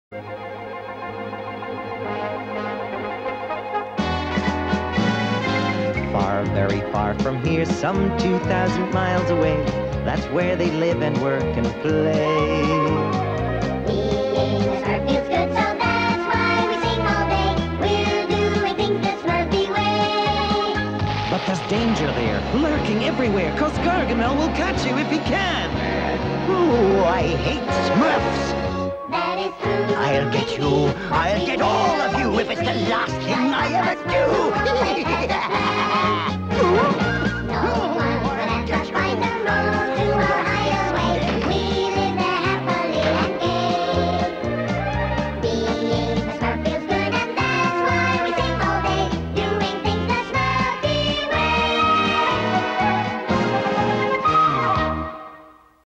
Far, very far from here, some 2,000 miles away, that's where they live and work and play. Being a Smurf feels good, so that's why we sing all day. We're doing things the Smurfy way. But there's danger there, lurking everywhere, 'cause Gargamel will catch you if he can. Ooh, I hate Smurfs. That is true. I'll get you. I'll get all of you if it's the last thing I ever do.